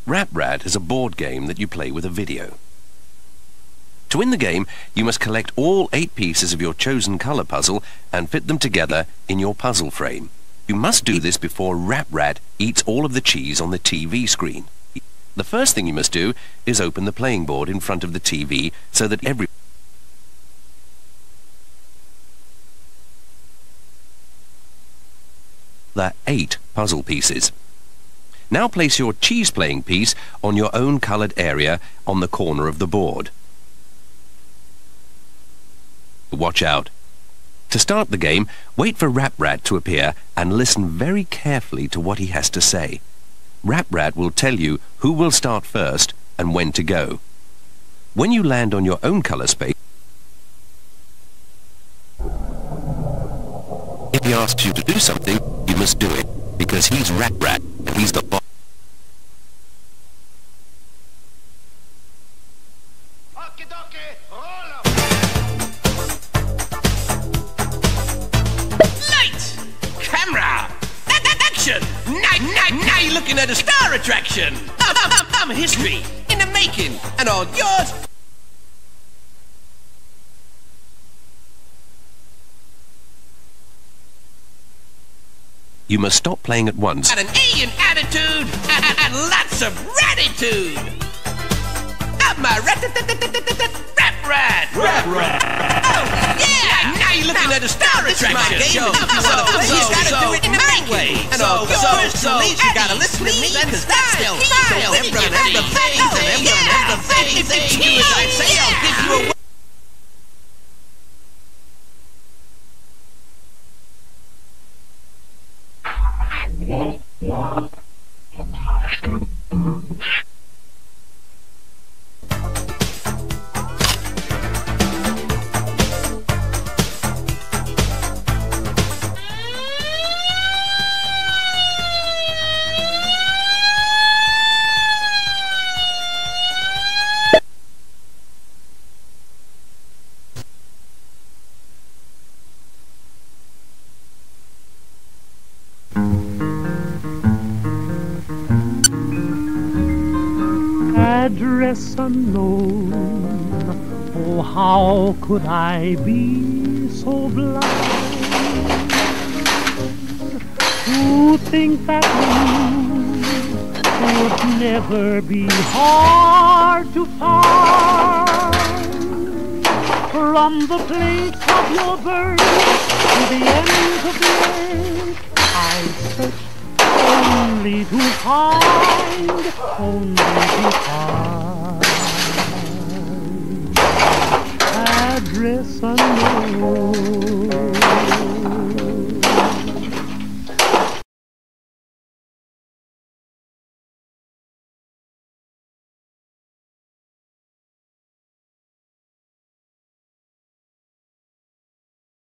Rap Rat is a board game that you play with a video. To win the game, you must collect all 8 pieces of your chosen colour puzzle and fit them together in your puzzle frame. You must do this before Rap Rat eats all of the cheese on the TV screen. The first thing you must do is open the playing board in front of the TV so that there are 8 puzzle pieces. Now place your cheese playing piece on your own coloured area on the corner of the board. Watch out. To start the game, wait for Rap Rat to appear and listen very carefully to what he has to say. Rap Rat will tell you who will start first and when to go. When you land on your own colour space, if he asks you to do something, you must do it, because he's Rap Rat and he's the boss. Lights! Camera! Action! Now you're looking at a star attraction! I'm history in the making, and all yours! You must stop playing at once. Got an alien attitude and lots of gratitude! I'm my Rap Rat! Rap Rat! Oh, yeah! Now you're looking at a star attraction! You gotta do it in the right way. And all yours, you gotta listen to me, cause that's still everything. If the cheese I say, I'll give you a address unknown. Oh, how could I be so blind to think that you would never be hard to find? From the place of your birth to the ends of the earth, I searched only to find, address unknown.